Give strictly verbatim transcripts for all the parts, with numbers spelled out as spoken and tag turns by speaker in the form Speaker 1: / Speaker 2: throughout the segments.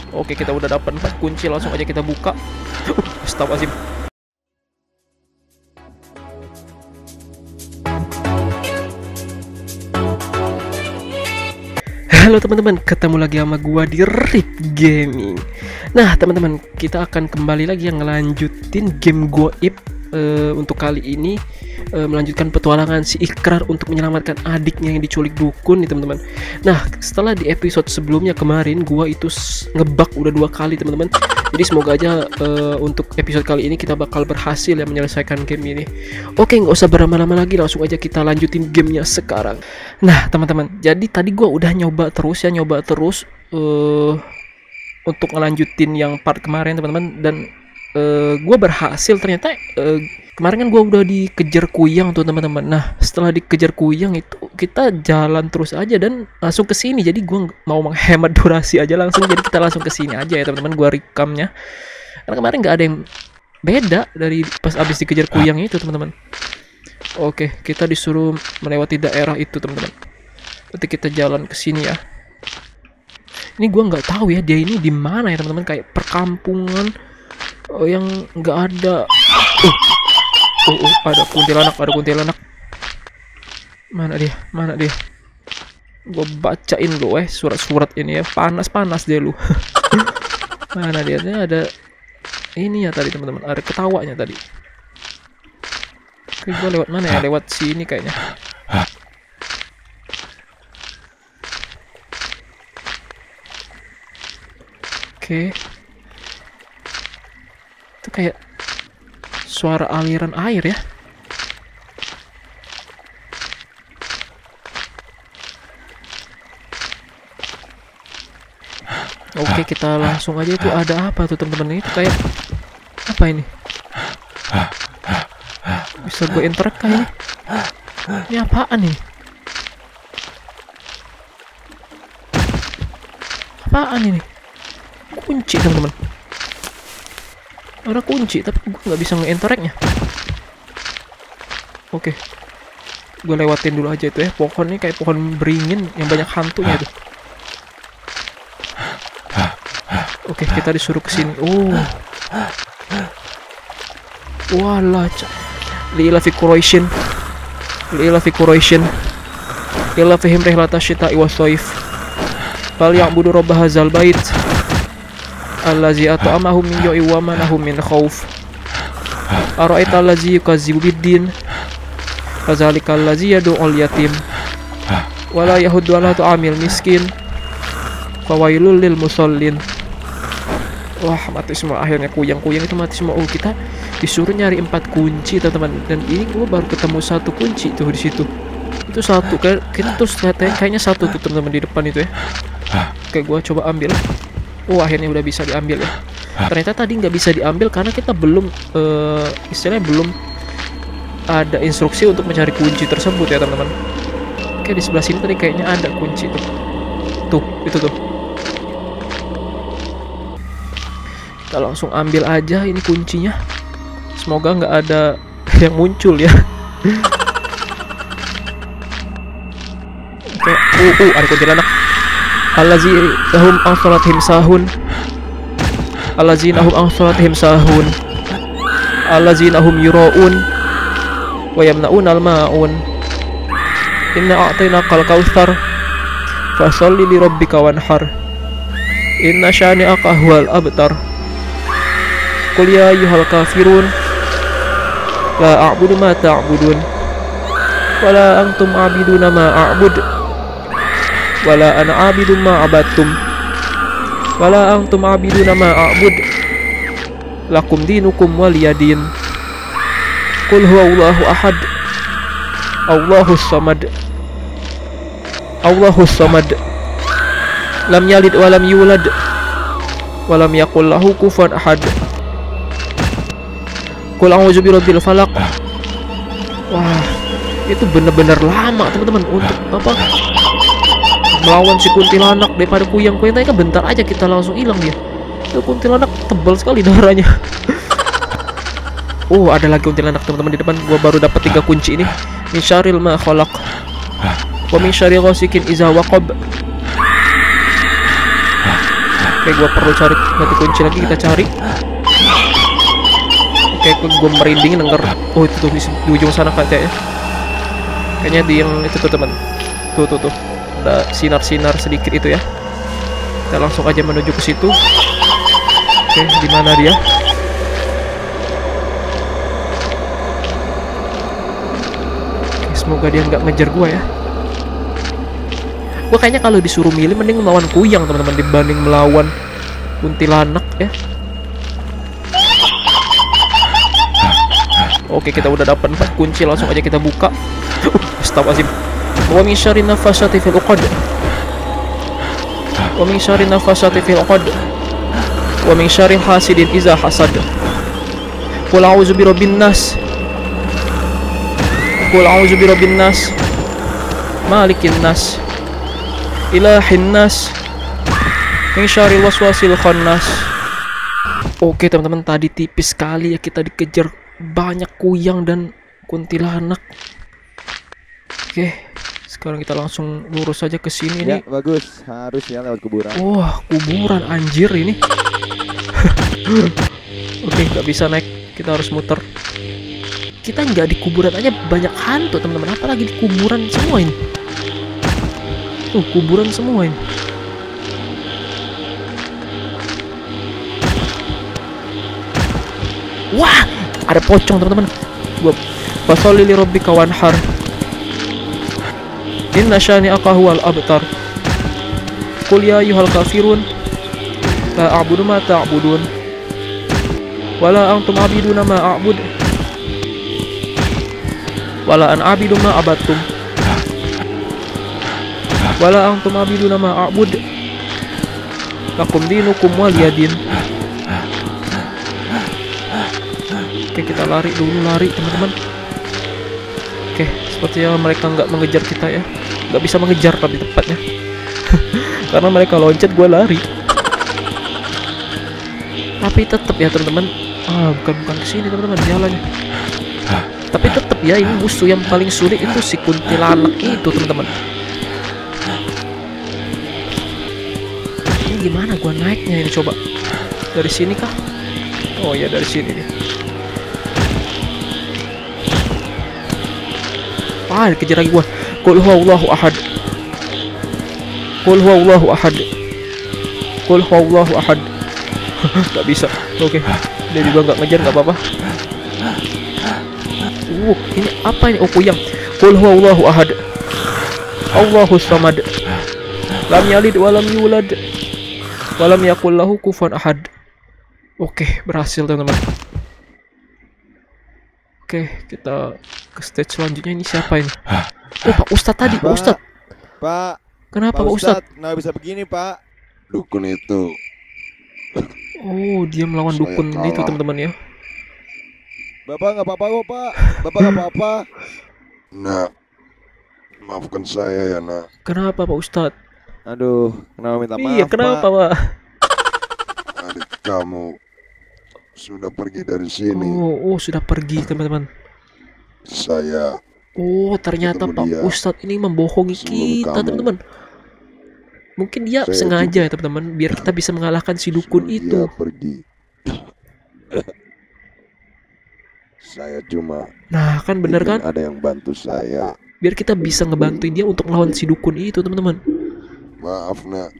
Speaker 1: Oke, kita udah dapat empat kunci, langsung aja kita buka. Astagfirullahaladzim. Halo teman-teman, ketemu lagi sama gua di Rip Gaming. Nah teman-teman, kita akan kembali lagi yang ngelanjutin game goib. Uh, untuk kali ini uh, melanjutkan petualangan si Ikrar untuk menyelamatkan adiknya yang diculik dukun nih teman-teman. Nah setelah di episode sebelumnya kemarin gua itu ngebug udah dua kali teman-teman. Jadi semoga aja uh, untuk episode kali ini kita bakal berhasil ya menyelesaikan game ini. Oke, nggak usah berlama-lama lagi, langsung aja kita lanjutin gamenya sekarang. Nah teman-teman, jadi tadi gua udah nyoba terus ya nyoba terus uh, untuk ngelanjutin yang part kemarin teman-teman, dan Uh, gue berhasil ternyata. Uh, kemarin kan gue udah dikejar kuyang tuh teman-teman. Nah setelah dikejar kuyang itu kita jalan terus aja dan langsung ke sini. Jadi gue mau menghemat durasi aja langsung. Jadi kita langsung ke sini aja ya teman-teman. Gue rekamnya karena kemarin nggak ada yang beda dari pas abis dikejar kuyang itu teman-teman. Oke, kita disuruh melewati daerah itu teman-teman. Nanti kita jalan ke sini ya. Ini gue nggak tahu ya dia ini di mana ya teman-teman. Kayak perkampungan. Oh, yang nggak ada. Uh. Oh, oh, ada kuntilanak, ada kuntilanak. Mana dia? Mana dia? Gue bacain lo eh surat-surat ini ya. Panas-panas deh lu. Mana dia? Dia ada ini ya tadi teman-teman. Ada ketawanya tadi. Oke, gue lewat mana ya? Lewat sini kayaknya. Oke. Itu kayak suara aliran air ya. Oke, kita langsung aja. Itu ada apa tuh teman-teman? Itu kayak apa ini? Bisa gue interact kah ini? Ini apaan nih? Apaan ini? Kunci teman-teman. Ada kunci tapi gue nggak bisa nge-interactnya. Oke, gue lewatin dulu aja itu ya. Pohonnya kayak pohon beringin yang banyak hantunya tuh. Oke, kita disuruh kesini. Oh, walah, liila fi Quraisyin, liila fi Quraisyin, liila fihim rihlata syita'i was-shaif, fal ya'budu rabb hadzal bait allazi at'amahum min ju'in wa manahum min khauf. Ara'aita allazi yukazzibu bid-din fadzalika allazi yad'ul yatim wa la yahuddu 'ala ta'amil miskin fawailul lil musallin. Wah, mati semua akhirnya. Kuyang-kuyang itu mati semua. Oh, kita disuruh nyari empat kunci teman-teman, dan ini gua baru ketemu satu kunci tuh di situ. Itu satu kayak kita terus lihatnya kayaknya satu tuh teman-teman di depan itu ya. Oke, gua coba ambil. Oh, akhirnya udah bisa diambil ya. Ternyata tadi nggak bisa diambil karena kita belum uh, istilahnya belum ada instruksi untuk mencari kunci tersebut ya teman-teman. Oke, di sebelah sini tadi kayaknya ada kunci tuh. Tuh, itu tuh. Kita langsung ambil aja ini kuncinya. Semoga nggak ada yang muncul ya. Oke, uh, uh, ada kuntilanak. Allazi lahum an salatihim sahun, allazina hum an salatihim sahun, allazina hum yura'un wa yamna'un al-ma'un. Inna a'tainakal kautsar fasholli li rabbika wanhar, inna syani'aka huwal abtar. Qul ya ayyuhal kafirun la a'budu ma ta'budun wa la antum 'abiduna ma a'bud wala ana abidum ma abattum wala antum abiduna ma a'bud lakum dinukum waliyadin. Qul huwallahu ahad Allahus samad Allahus samad lam yalid walam yulad walam yakul lahu kufuwan ahad. Qul a'udzu birabbil falaq. Wah, itu bener-bener lama teman-teman untuk apa melawan si kuntilanak daripada kuyang-kuyang tadi kan bentar aja kita langsung hilang dia. Itu kuntilanak tebal sekali darahnya. Oh, ada lagi kuntilanak teman-teman di depan. Gua baru dapat tiga kunci ini. Min syarril ma khalaq wa min syarri ghasikin idza waqab Oke, gua perlu cari batu kunci lagi, kita cari. Oke, gua merinding denger. Oh, itu tuh di, di ujung sana kayaknya. Kayaknya di yang itu tuh teman. Tuh tuh tuh. Ada sinar-sinar sedikit itu ya. Kita langsung aja menuju ke situ. Oke, di mana dia? Oke, semoga dia nggak ngejar gua ya. Gua kayaknya kalau disuruh milih mending melawan kuyang teman-teman dibanding melawan kuntilanak ya. Oke, kita udah dapat empat kunci, langsung aja kita buka. Astagfirullahaladzim. Wa min syarri nafasati fil uqad. Wa min syarri nafasati fil uqad. Wa min syarri hasidin iza hasad. Qul a'udzu birabbin nas. Qul a'udzu birabbin nas. Malikin nas. Ilahin nas. Min syarril waswasil khannas. Oke teman-teman, tadi tipis sekali ya kita dikejar banyak kuyang dan kuntilanak. Oke, sekarang kita langsung lurus saja ke sini
Speaker 2: ya,
Speaker 1: nih.
Speaker 2: Bagus, harus ya lewat kuburan.
Speaker 1: Wah, kuburan anjir ini. Oke, nggak bisa naik, kita harus muter. Kita nggak di kuburan aja banyak hantu teman-teman, apalagi di kuburan semua ini. Tuh, kuburan semua ini. Wah, ada pocong teman-teman. Gua fasolli li rabbika wanhar. Inna syani'aka huwal abtar. Qul ya ayyuhal kafirun la a'budu ma ta'budun wala antum abiduna ma a'bud wala an abidu ma abattum wala antum abiduna ma a'bud lakum dinukum waliyadin. Oke, kita lari dulu, lari teman-teman. Oke, sepertinya mereka nggak mengejar kita ya, nggak bisa mengejar tapi tepatnya. Karena mereka loncat, gue lari. Tapi tetap ya teman-teman, ah bukan bukan kesini teman-teman jalannya. Tapi tetap ya, ini musuh yang paling sulit itu si kuntilanak itu teman-teman. Ini gimana gue naiknya ini, coba dari sini kah? Oh ya, dari sini nih. Ah, dikejar lagi gua. Qul huwallahu ahad. Qul huwallahu ahad. Qul huwallahu ahad. Gak bisa. Oke. Dia juga gak ngejar, gak apa-apa. Uh, ini apa ini? Oh, kuyang. Qul huwallahu ahad. Allahus samad. Lam yalid wa lam yulad. Wa lam yakul lahu kufuwan ahad. Oke, berhasil teman-teman. Oke, kita ke stage selanjutnya. Ini siapa ini? Oh, Pak Ustadz tadi, Pak Ustadz.
Speaker 2: Pak.
Speaker 1: Kenapa Pak Ustadz?
Speaker 2: Nah, bisa begini, Pak.
Speaker 3: Dukun itu.
Speaker 1: Oh, dia melawan
Speaker 3: Saya
Speaker 1: dukun
Speaker 3: kalah.
Speaker 1: itu teman-teman ya.
Speaker 2: Bapak nggak apa-apa kok, Pak. Bapak nggak apa-apa.
Speaker 3: Nah, maafkan saya ya, nak.
Speaker 1: Kenapa Pak Ustadz?
Speaker 2: Aduh, kenapa minta maaf,
Speaker 1: Iya, kenapa
Speaker 2: Pak?
Speaker 1: Pak?
Speaker 3: Adik kamu sudah pergi dari sini.
Speaker 1: Oh, oh sudah pergi teman-teman.
Speaker 3: Saya
Speaker 1: Oh, ternyata
Speaker 3: ketemu
Speaker 1: Pak
Speaker 3: dia
Speaker 1: Ustadz ini membohongi
Speaker 3: sebelum
Speaker 1: kita
Speaker 3: kamu.
Speaker 1: teman-teman. Mungkin dia
Speaker 3: Saya
Speaker 1: sengaja
Speaker 3: juga.
Speaker 1: ya teman-teman, biar kita bisa mengalahkan si dukun
Speaker 3: sebelum
Speaker 1: itu.
Speaker 3: dia pergi. Saya cuma
Speaker 1: Nah, kan bener
Speaker 3: ingin
Speaker 1: kan?
Speaker 3: ada yang bantu saya.
Speaker 1: Biar kita bisa ngebantuin dia untuk melawan si dukun itu teman-teman.
Speaker 3: Maaf, nak.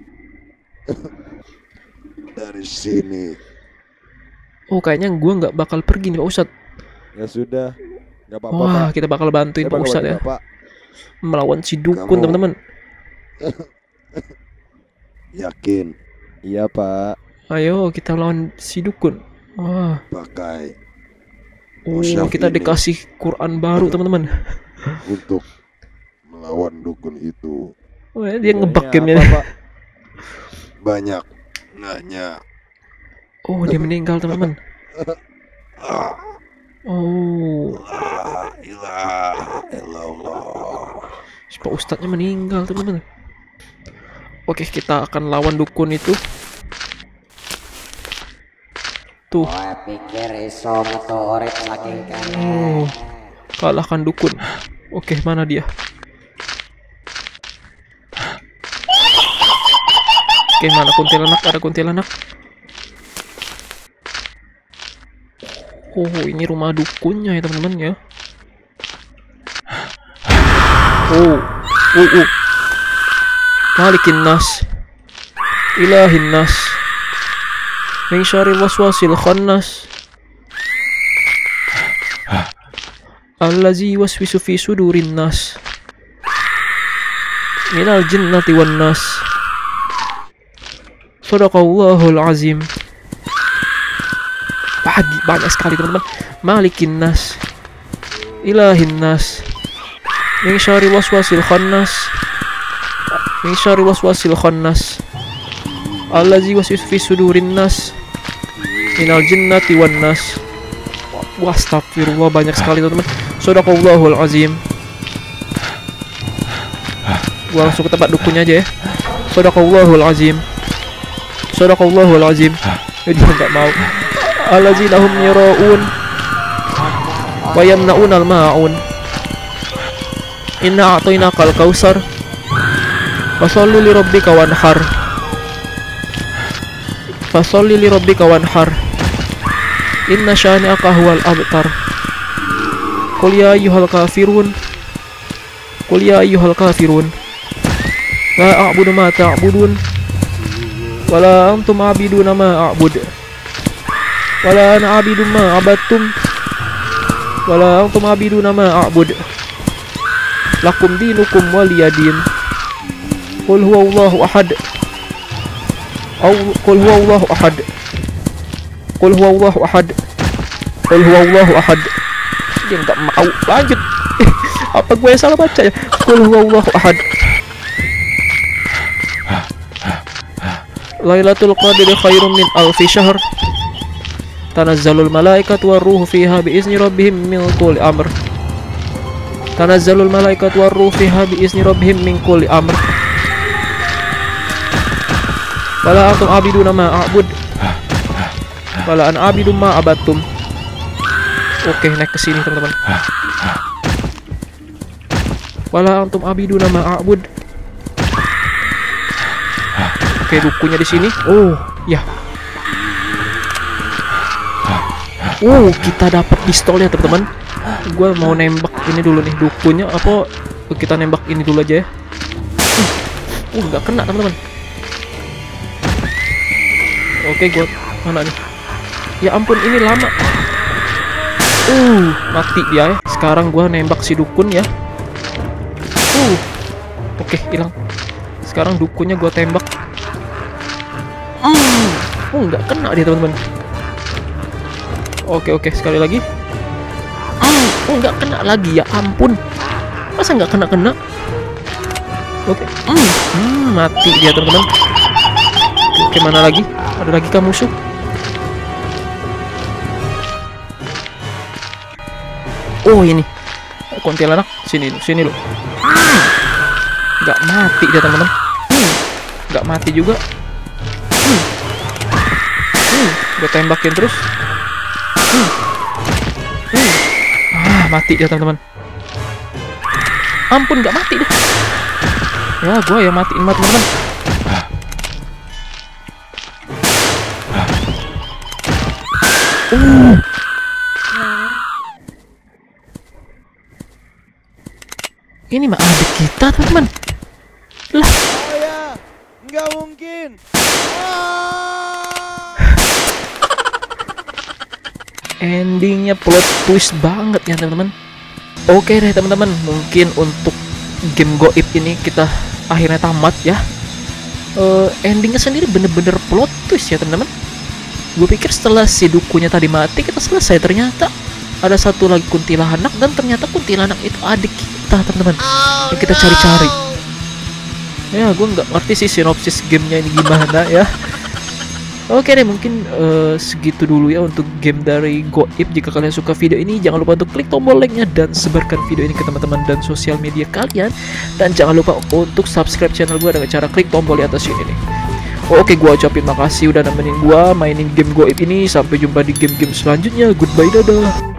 Speaker 3: Dari sini.
Speaker 1: Oh, kayaknya gua nggak bakal pergi nih Pak Ustadz.
Speaker 2: Ya sudah, nggak apa-apa,
Speaker 1: Wah,
Speaker 2: Pak.
Speaker 1: kita bakal bantuin
Speaker 2: Saya
Speaker 1: Pak
Speaker 2: bakal
Speaker 1: Ustadz ya,
Speaker 2: bantu Bapak.
Speaker 1: melawan si dukun
Speaker 3: Kamu-
Speaker 1: teman-teman.
Speaker 3: Yakin
Speaker 2: Iya, Pak.
Speaker 1: Ayo kita lawan si dukun. Wah,
Speaker 3: pakai
Speaker 1: oh
Speaker 3: Musyaf
Speaker 1: kita
Speaker 3: ini.
Speaker 1: dikasih Quran baru teman-teman.
Speaker 3: untuk melawan dukun itu.
Speaker 1: Oh, ya, dia ngebug
Speaker 2: Bedanya
Speaker 1: gamenya.
Speaker 2: apa, Pak?
Speaker 3: Banyak nanya.
Speaker 1: Oh, dia meninggal teman-teman.
Speaker 3: Ah,
Speaker 1: Oh,
Speaker 3: la ilaha illallah.
Speaker 1: si Pak Ustadznya meninggal teman-teman. Oke, kita akan lawan dukun itu. Tuh,
Speaker 4: Kowe pikir iso metu urip saking kene?
Speaker 1: oh, kalahkan dukun. Oke, mana dia? Oke, mana kuntilanak? Ada kuntilanak. Oh, ini rumah dukunnya ya teman-teman ya. Oh, oh, oh. Malikin nas, ilahin nas, min syarril waswasil khannas, allazi waswisu fi sudurin nas, minal jinnati wan nas. Shadaqallahul azim. Pagi banyak sekali teman-teman. Malikin nas, ilahin nas, min syarril waswasil khannas, min syarril waswasil khannas, allazi waswisu fi sudurin nas, minal jinnati wan nas. Wah, astagfirullah, banyak sekali teman-teman. Shadaqallahul azim. Gua langsung ke tempat dukunnya aja ya. Shadaqallahul azim. Shadaqallahul azim. Ya, dia nggak mau. Allazina hum yaraun wa yamnaun al ma'un. Inna a'tainakal kausar fasalli li rabbika wanhar. Fasalli li rabbika wanhar. Inna syani'aka huwal abtar. Qul ya ayyuhal kafirun. Qul ya ayyuhal kafirun. La a'budu ma ta'budun. Wala antum a'biduna ma a'bud. Wala ana a'bidu ma abattum. Wala antum a'biduna ma a'bud. Lakum dinukum waliyadin. Qul huwallahu ahad. Aw qul huwallahu ahad. Qul huwallahu ahad. Qul huwallahu ahad. Dia enggak mau lanjut. Apa gue salah baca ya? Qul huwallahu ahad. Lailatul qadri khairum min alfi syahr. Tanazzalul malaikatu warruhu fiha biizni rabbihim min kulli amr. Tanazzalul malaikatu warruhu fiha biizni rabbihim min kulli amr. Wala antum abiduna ma a'bud. Wala an abidu ma abattum. Oke, naik ke sini teman-teman. Wala antum abiduna ma a'bud. Oke, dukunya di sini. Oh, ya. Oh, kita dapat pistolnya teman-teman. Gua mau nembak ini dulu nih dukunya, apa kita nembak ini dulu aja ya. Uh, nggak kena teman-teman. Oke, gua mana nih? Ya ampun, ini lama. Uh, mati dia ya. Sekarang gua nembak si dukun ya. Uh, oke, hilang. Sekarang dukunnya gua tembak. Hmm, oh nggak kena dia teman-teman. Oke oke, sekali lagi. Hmm, oh nggak kena lagi, ya ampun. Masa nggak kena kena? Oke, hmm, hmm, mati dia teman-teman. Oke, mana lagi? Ada lagi kah musuh? Oh ini, kuntilanak. Sini lu, sini lu. Hmm, nggak mati dia teman-teman. Hmm, nggak mati juga. Hmm. Hmm, gue tembakin terus. Hmm. Hmm. Ah, mati dia teman-teman. Ampun, nggak mati deh. Ya, gue yang matiin mati teman-teman. Uh. Ini mah adik kita teman-teman. Lah.
Speaker 2: Oh ya, nggak mungkin.
Speaker 1: Endingnya plot twist banget ya teman-teman. Oke deh teman-teman, mungkin untuk game Goib ini kita akhirnya tamat ya. uh, Endingnya sendiri bener-bener plot twist ya teman-teman. Gue pikir setelah si dukunya tadi mati kita selesai, ternyata ada satu lagi kuntilanak, dan ternyata kuntilanak itu adik kita teman-teman. Oh, yang kita cari-cari. Ya gue nggak ngerti sih sinopsis gamenya ini gimana ya. Oke deh, mungkin uh, segitu dulu ya untuk game dari Goib. Jika kalian suka video ini, jangan lupa untuk klik tombol like-nya dan sebarkan video ini ke teman-teman dan sosial media kalian. Dan jangan lupa untuk subscribe channel gue dengan cara klik tombol di atas ini nih. Oke, gue ucapin makasih udah nemenin gue mainin game Goib ini. Sampai jumpa di game-game selanjutnya. Goodbye, dadah.